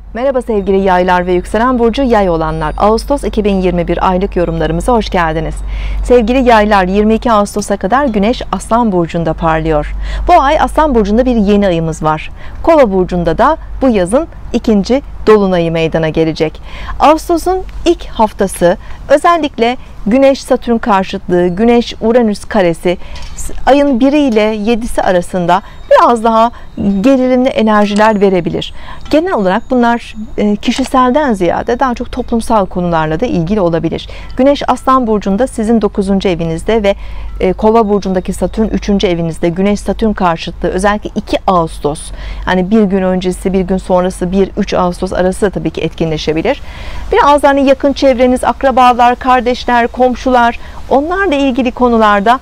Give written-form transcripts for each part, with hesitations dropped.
Merhaba sevgili yaylar ve yükselen burcu yay olanlar. Ağustos 2021 aylık yorumlarımıza hoş geldiniz. Sevgili yaylar, 22 Ağustos'a kadar Güneş Aslan burcunda parlıyor. Bu ay Aslan burcunda bir yeni ayımız var. Kova burcunda da bu yazın ikinci dolunayı meydana gelecek. Ağustos'un ilk haftası özellikle Güneş Satürn karşıtlığı, Güneş Uranüs karesi ayın 1'i ile 7'si arasında biraz daha gerilimli enerjiler verebilir. Genel olarak bunlar kişiselden ziyade daha çok toplumsal konularla da ilgili olabilir. Güneş Aslan burcunda sizin 9. evinizde ve Kova burcundaki Satürn 3. evinizde. Güneş Satürn karşıtlığı özellikle 2 Ağustos, yani bir gün öncesi bir gün sonrası 1-3 Ağustos arası da tabii ki etkinleşebilir. Biraz hani yakın çevreniz, akrabalar, kardeşler, komşular, onlarla ilgili konularda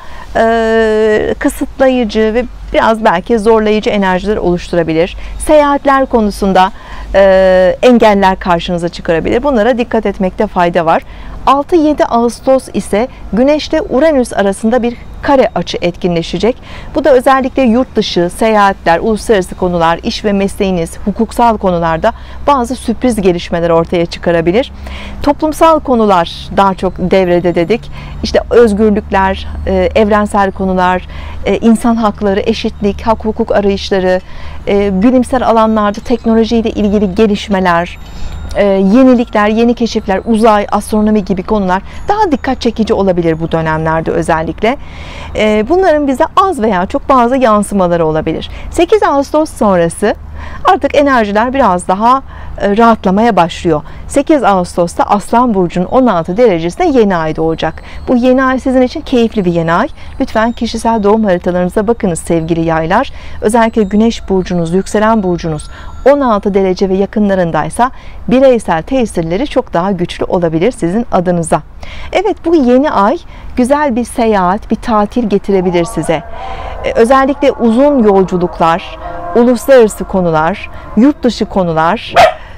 kısıtlayıcı ve biraz belki zorlayıcı enerjiler oluşturabilir. Seyahatler konusunda engeller karşınıza çıkarabilir. Bunlara dikkat etmekte fayda var. 6-7 Ağustos ise Güneş ile Uranüs arasında bir kare açı etkinleşecek. Bu da özellikle yurt dışı, seyahatler, uluslararası konular, iş ve mesleğiniz, hukuksal konularda bazı sürpriz gelişmeler ortaya çıkarabilir. Toplumsal konular daha çok devrede dedik. İşte özgürlükler, evrensel konular, insan hakları, eşitlik, hak hukuk arayışları, bilimsel alanlarda teknolojiyle ilgili gelişmeler, yenilikler, yeni keşifler, uzay, astronomi gibi konular daha dikkat çekici olabilir bu dönemlerde özellikle. Bunların bize az veya çok bazı yansımaları olabilir. 8 Ağustos sonrası artık enerjiler biraz daha rahatlamaya başlıyor. 8 Ağustos'ta Aslan burcunun 16 derecesinde yeni ay doğacak. Bu yeni ay sizin için keyifli bir yeni ay. Lütfen kişisel doğum haritalarınıza bakınız sevgili yaylar. Özellikle Güneş burcunuz, yükselen burcunuz 16 derece ve yakınlarındaysa bireysel tesirleri çok daha güçlü olabilir sizin adınıza. Evet, bu yeni ay güzel bir seyahat, bir tatil getirebilir size. Özellikle uzun yolculuklar, uluslararası konular, yurt dışı konular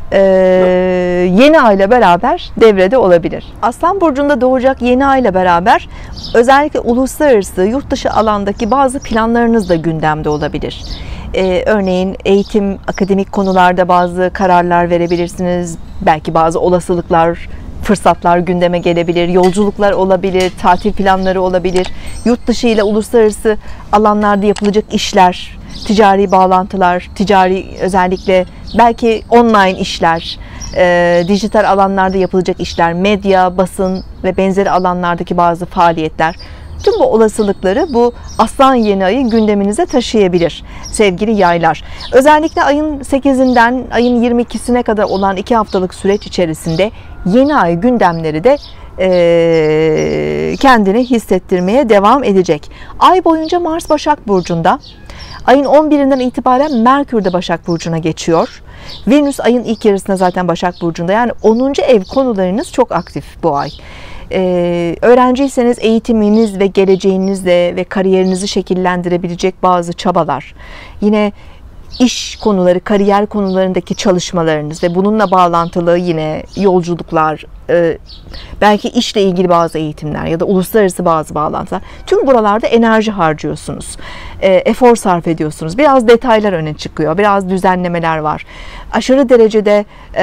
yeni ay ile beraber devrede olabilir. Aslan burcunda doğacak yeni ay ile beraber özellikle uluslararası, yurt dışı alandaki bazı planlarınız da gündemde olabilir. Örneğin eğitim, akademik konularda bazı kararlar verebilirsiniz. Belki bazı olasılıklar, fırsatlar gündeme gelebilir. Yolculuklar olabilir, tatil planları olabilir. Yurt dışı ile uluslararası alanlarda yapılacak işler, ticari bağlantılar, ticari özellikle belki online işler, dijital alanlarda yapılacak işler, medya, basın ve benzeri alanlardaki bazı faaliyetler. Tüm bu olasılıkları bu Aslan yeni ayı gündeminize taşıyabilir sevgili yaylar. Özellikle ayın 8'inden ayın 22'sine kadar olan 2 haftalık süreç içerisinde yeni ay gündemleri de kendini hissettirmeye devam edecek. Ay boyunca Mars Başak Burcu'nda. Ayın 11'inden itibaren Merkür de Başak Burcu'na geçiyor. Venüs ayın ilk yarısında zaten Başak Burcu'nda. Yani 10. ev konularınız çok aktif bu ay. Öğrenciyseniz eğitiminiz ve geleceğinizle ve kariyerinizi şekillendirebilecek bazı çabalar. Yine iş konuları, kariyer konularındaki çalışmalarınız ve bununla bağlantılı yine yolculuklar, belki işle ilgili bazı eğitimler ya da uluslararası bazı bağlantılar. Tüm buralarda enerji harcıyorsunuz. Efor sarf ediyorsunuz. Biraz detaylar öne çıkıyor. Biraz düzenlemeler var. Aşırı derecede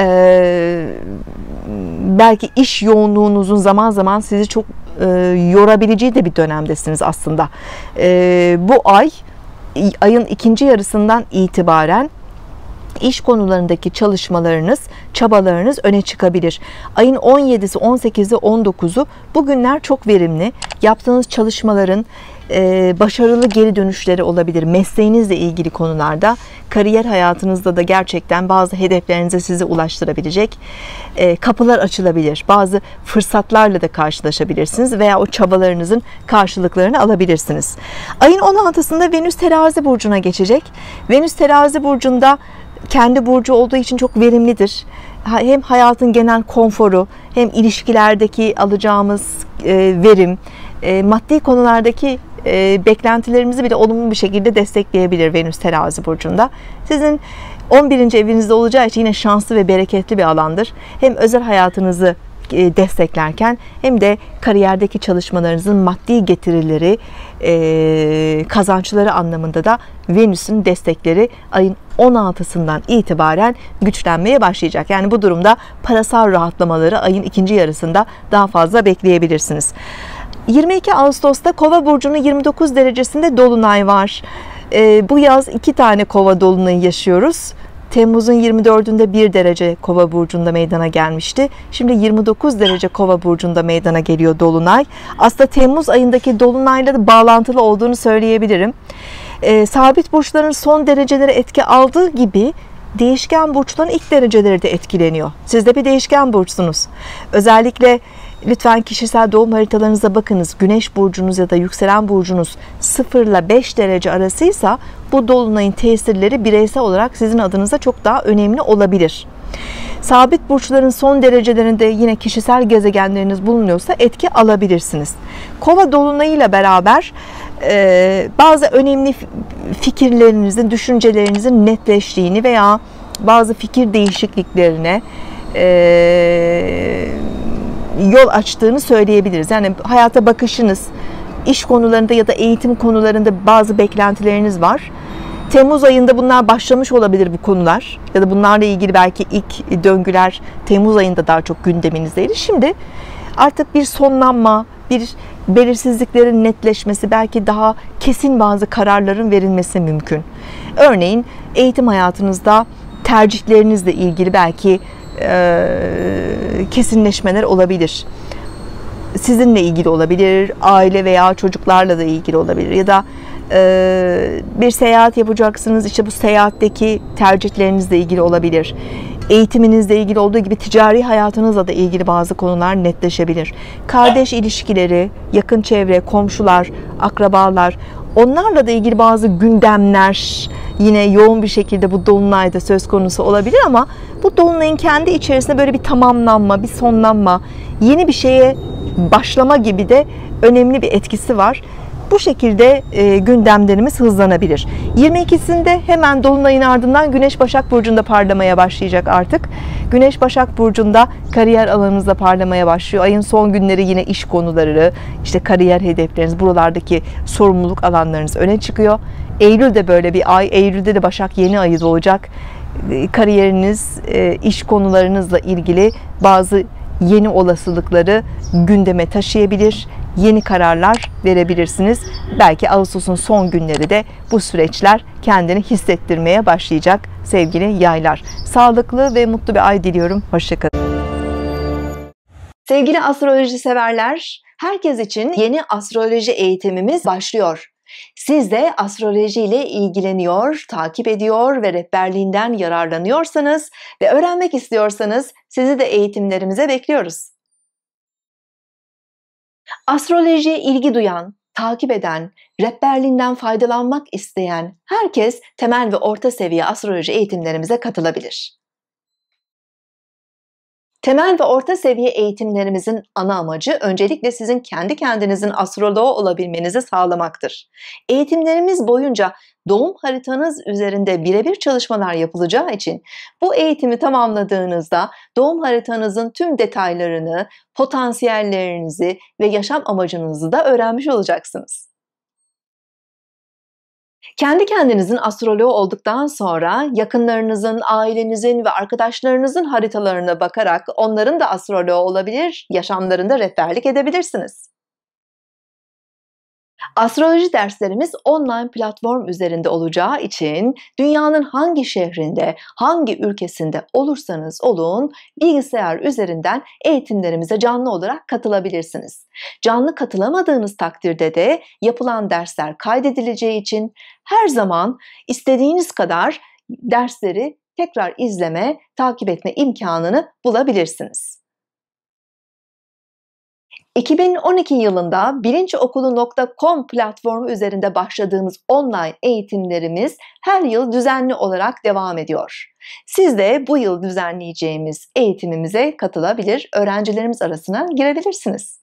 belki iş yoğunluğunuzun zaman zaman sizi çok yorabileceği de bir dönemdesiniz aslında. Bu ay, ayın ikinci yarısından itibaren iş konularındaki çalışmalarınız, çabalarınız öne çıkabilir. Ayın 17'si, 18'i, 19'u bu günler çok verimli. Yaptığınız çalışmaların başarılı geri dönüşleri olabilir. Mesleğinizle ilgili konularda, kariyer hayatınızda da gerçekten bazı hedeflerinize sizi ulaştırabilecek kapılar açılabilir. Bazı fırsatlarla da karşılaşabilirsiniz veya o çabalarınızın karşılıklarını alabilirsiniz. Ayın 16'sında Venüs Terazi burcuna geçecek. Venüs Terazi burcunda kendi burcu olduğu için çok verimlidir. Hem hayatın genel konforu, hem ilişkilerdeki alacağımız verim, maddi konulardaki beklentilerimizi bile olumlu bir şekilde destekleyebilir Venüs Terazi burcunda. Sizin 11. evinizde olacağı için yine şanslı ve bereketli bir alandır. Hem özel hayatınızı desteklerken hem de kariyerdeki çalışmalarınızın maddi getirileri, kazançları anlamında da Venüs'ün destekleri ayın 16'sından itibaren güçlenmeye başlayacak. Yani bu durumda parasal rahatlamaları ayın ikinci yarısında daha fazla bekleyebilirsiniz. 22 Ağustos'ta Kova burcunun 29 derecesinde dolunay var. Bu yaz 2 tane Kova dolunayı yaşıyoruz. Temmuz'un 24'ünde 1 derece Kova burcunda meydana gelmişti. Şimdi 29 derece Kova burcunda meydana geliyor dolunay. Aslında Temmuz ayındaki dolunayla da bağlantılı olduğunu söyleyebilirim. Sabit burçların son dereceleri etki aldığı gibi değişken burçların ilk dereceleri de etkileniyor. Siz de bir değişken burçsunuz. Özellikle lütfen kişisel doğum haritalarınıza bakınız. Güneş burcunuz ya da yükselen burcunuz 0 ile 5 derece arasıysa bu dolunayın tesirleri bireysel olarak sizin adınıza çok daha önemli olabilir. Sabit burçların son derecelerinde yine kişisel gezegenleriniz bulunuyorsa etki alabilirsiniz. Kova dolunayıyla beraber bazı önemli fikirlerinizin, düşüncelerinizin netleştiğini veya bazı fikir değişikliklerine yol açtığını söyleyebiliriz. Yani hayata bakışınız, iş konularında ya da eğitim konularında bazı beklentileriniz var. Temmuz ayında bunlar başlamış olabilir, bu konular. Ya da bunlarla ilgili belki ilk döngüler Temmuz ayında daha çok gündeminizdeydi. Şimdi artık bir sonlanma, bir belirsizliklerin netleşmesi, belki daha kesin bazı kararların verilmesi mümkün. Örneğin eğitim hayatınızda tercihlerinizle ilgili belki kesinleşmeler olabilir. Sizinle ilgili olabilir, aile veya çocuklarla da ilgili olabilir ya da bir seyahat yapacaksınız, işte bu seyahatteki tercihlerinizle ilgili olabilir. Eğitiminizle ilgili olduğu gibi ticari hayatınızla da ilgili bazı konular netleşebilir. Kardeş ilişkileri, yakın çevre, komşular, akrabalar, onlarla da ilgili bazı gündemler yine yoğun bir şekilde bu dolunayda söz konusu olabilir ama bu dolunayın kendi içerisinde böyle bir tamamlanma, bir sonlanma, yeni bir şeye başlama gibi de önemli bir etkisi var. Bu şekilde gündemlerimiz hızlanabilir. 22'sinde hemen dolunayın ardından Güneş Başak Burcu'nda parlamaya başlayacak artık. Güneş Başak Burcu'nda kariyer alanınızda parlamaya başlıyor. Ayın son günleri yine iş konuları, işte kariyer hedefleriniz, buralardaki sorumluluk alanlarınız öne çıkıyor. Eylül'de böyle bir ay, Eylül'de de Başak yeni ayı doğacak. Kariyeriniz, iş konularınızla ilgili bazı yeni olasılıkları gündeme taşıyabilir, yeni kararlar verebilirsiniz. Belki Ağustos'un son günleri de bu süreçler kendini hissettirmeye başlayacak sevgili yaylar. Sağlıklı ve mutlu bir ay diliyorum. Hoşça kalın. Sevgili astroloji severler, herkes için yeni astroloji eğitimimiz başlıyor. Siz de astroloji ile ilgileniyor, takip ediyor ve rehberliğinden yararlanıyorsanız ve öğrenmek istiyorsanız sizi de eğitimlerimize bekliyoruz. Astrolojiye ilgi duyan, takip eden, rehberliğinden faydalanmak isteyen herkes temel ve orta seviye astroloji eğitimlerimize katılabilir. Temel ve orta seviye eğitimlerimizin ana amacı öncelikle sizin kendi kendinizin astroloğu olabilmenizi sağlamaktır. Eğitimlerimiz boyunca doğum haritanız üzerinde birebir çalışmalar yapılacağı için bu eğitimi tamamladığınızda doğum haritanızın tüm detaylarını, potansiyellerinizi ve yaşam amacınızı da öğrenmiş olacaksınız. Kendi kendinizin astroloğu olduktan sonra yakınlarınızın, ailenizin ve arkadaşlarınızın haritalarına bakarak onların da astroloğu olabilir, yaşamlarında rehberlik edebilirsiniz. Astroloji derslerimiz online platform üzerinde olacağı için dünyanın hangi şehrinde, hangi ülkesinde olursanız olun bilgisayar üzerinden eğitimlerimize canlı olarak katılabilirsiniz. Canlı katılamadığınız takdirde de yapılan dersler kaydedileceği için her zaman istediğiniz kadar dersleri tekrar izleme, takip etme imkanını bulabilirsiniz. 2012 yılında bilinçokulu.com platformu üzerinde başladığımız online eğitimlerimiz her yıl düzenli olarak devam ediyor. Siz de bu yıl düzenleyeceğimiz eğitimimize katılabilir, öğrencilerimiz arasına girebilirsiniz.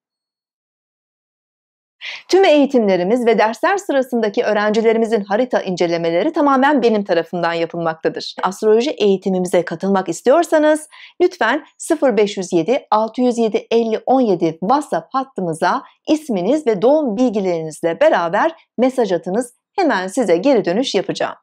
Tüm eğitimlerimiz ve dersler sırasındaki öğrencilerimizin harita incelemeleri tamamen benim tarafından yapılmaktadır. Astroloji eğitimimize katılmak istiyorsanız lütfen 0507 607 50 17 WhatsApp hattımıza isminiz ve doğum bilgilerinizle beraber mesaj atınız. Hemen size geri dönüş yapacağım.